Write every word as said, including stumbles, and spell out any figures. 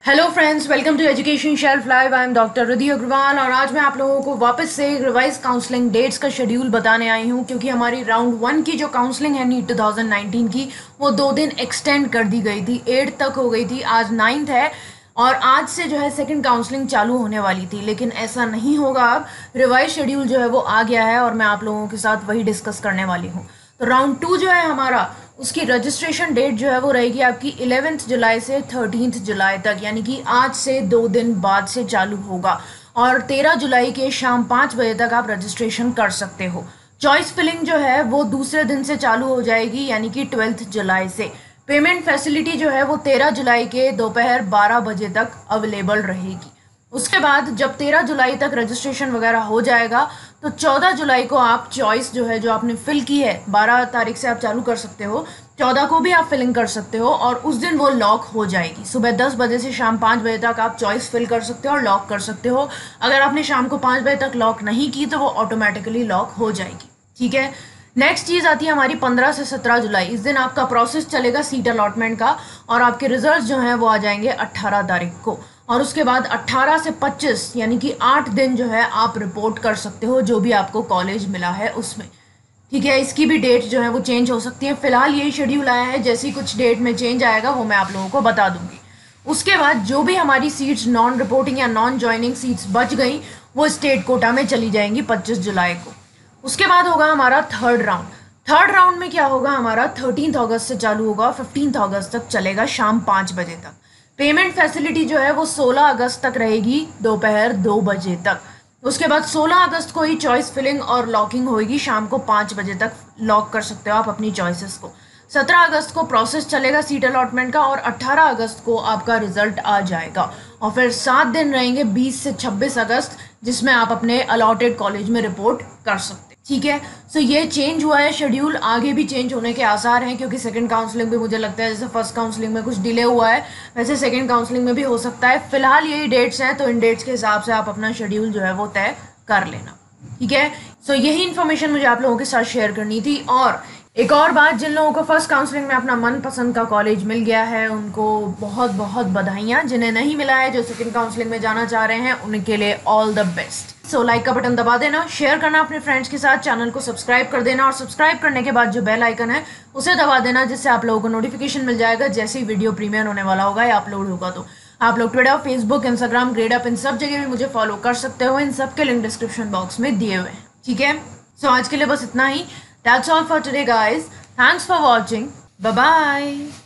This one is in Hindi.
Hello friends, welcome to education shelf live. I am doctor Riddhi Agrawal और आज मैं आप लोगों को वापस से रिवाइज काउंसलिंग डेट्स का शेड्यूल बताने आई हूं, क्योंकि हमारी राउंड वन की जो काउंसलिंग है नीट टू थाउजेंड नाइनटीन की, वो दो दिन एक्सटेंड कर दी गई थी। एट तक हो गई थी, आज नाइन्थ है और आज से जो है सेकंड काउंसलिंग चालू होने वाली थी, लेकिन ऐसा नहीं होगा। अब रिवाइज शेड्यूल जो है वो आ गया है और मैं आप लोगों के साथ वही डिस्कस करने वाली हूँ। तो राउंड टू जो है हमारा, उसकी रजिस्ट्रेशन डेट जो है वो रहेगी आपकी इलेवेंथ जुलाई से थर्टीन्थ जुलाई तक, यानी कि आज से दो दिन बाद से चालू होगा और तेरह जुलाई के शाम पाँच बजे तक आप रजिस्ट्रेशन कर सकते हो। चॉइस फिलिंग जो है वो दूसरे दिन से चालू हो जाएगी, यानी कि ट्वेल्थ जुलाई से। पेमेंट फैसिलिटी जो है वो तेरह जुलाई के दोपहर बारह बजे तक अवेलेबल रहेगी। उसके बाद जब तेरह जुलाई तक रजिस्ट्रेशन वगैरह हो जाएगा तो चौदह जुलाई को आप चॉइस जो है जो आपने फिल की है, बारह तारीख से आप चालू कर सकते हो, चौदह को भी आप फिलिंग कर सकते हो और उस दिन वो लॉक हो जाएगी। सुबह दस बजे से शाम पाँच बजे तक आप चॉइस फिल कर सकते हो और लॉक कर सकते हो। अगर आपने शाम को पाँच बजे तक लॉक नहीं की तो वो ऑटोमेटिकली लॉक हो जाएगी। ठीक है, नेक्स्ट चीज़ आती है हमारी पंद्रह से सत्रह जुलाई। इस दिन आपका प्रोसेस चलेगा सीट अलॉटमेंट का और आपके रिजल्ट जो हैं वो आ जाएंगे अट्ठारह तारीख को। और उसके बाद अट्ठारह से पच्चीस यानी कि आठ दिन जो है आप रिपोर्ट कर सकते हो जो भी आपको कॉलेज मिला है उसमें। ठीक है, इसकी भी डेट जो है वो चेंज हो सकती है। फिलहाल यही शेड्यूल आया है, जैसी कुछ डेट में चेंज आएगा वो मैं आप लोगों को बता दूंगी। उसके बाद जो भी हमारी सीट्स नॉन रिपोर्टिंग या नॉन ज्वाइनिंग सीट्स बच गई वो स्टेट कोटा में चली जाएंगी पच्चीस जुलाई को। उसके बाद होगा हमारा थर्ड राउंड। थर्ड राउंड में क्या होगा हमारा, थर्टीन अगस्त से चालू होगा, फिफ्टीन अगस्त तक चलेगा शाम पाँच बजे तक। पेमेंट फैसिलिटी जो है वो सोलह अगस्त तक रहेगी दोपहर दो बजे तक। उसके बाद सोलह अगस्त को ही चॉइस फिलिंग और लॉकिंग होगी, शाम को पाँच बजे तक लॉक कर सकते हो आप अपनी चॉइसेस को। सत्रह अगस्त को प्रोसेस चलेगा सीट अलॉटमेंट का और अट्ठारह अगस्त को आपका रिजल्ट आ जाएगा। और फिर सात दिन रहेंगे बीस से छब्बीस अगस्त, जिसमें आप अपने अलॉटेड कॉलेज में रिपोर्ट कर सकते हैं। ठीक है, सो ये चेंज हुआ है शेड्यूल, आगे भी चेंज होने के आसार हैं, क्योंकि सेकंड काउंसलिंग भी मुझे लगता है जैसे फर्स्ट काउंसलिंग में कुछ डिले हुआ है वैसे सेकंड काउंसलिंग में भी हो सकता है। फिलहाल यही डेट्स हैं, तो इन डेट्स के हिसाब से आप अपना शेड्यूल जो है वो तय कर लेना। ठीक है, सो यही इन्फॉर्मेशन मुझे आप लोगों के साथ शेयर करनी थी। और एक और बात, जिन लोगों को फर्स्ट काउंसलिंग में अपना मनपसंद का कॉलेज मिल गया है उनको बहुत बहुत बधाइयाँ। जिन्हें नहीं मिला है, जो सेकंड काउंसलिंग में जाना चाह रहे हैं, उनके लिए all the best. So like का बटन दबा देना, शेयर करना अपने फ्रेंड्स के साथ, चैनल को सब्सक्राइब कर देना और सब्सक्राइब करने के बाद जो बेल आइकन है उसे दबा देना, जिससे आप लोगों को नोटिफिकेशन मिल जाएगा जैसे ही वीडियो प्रीमियर होने वाला होगा या अपलोड होगा। तो आप लोग ट्विटर, फेसबुक, इंस्टाग्राम, ग्रेडअप, इन सब जगह भी मुझे फॉलो कर सकते हो। इन सब के लिंक डिस्क्रिप्शन बॉक्स में दिए हुए हैं। ठीक है, सो आज के लिए बस इतना ही। That's all for today guys. Thanks for watching. Bye bye.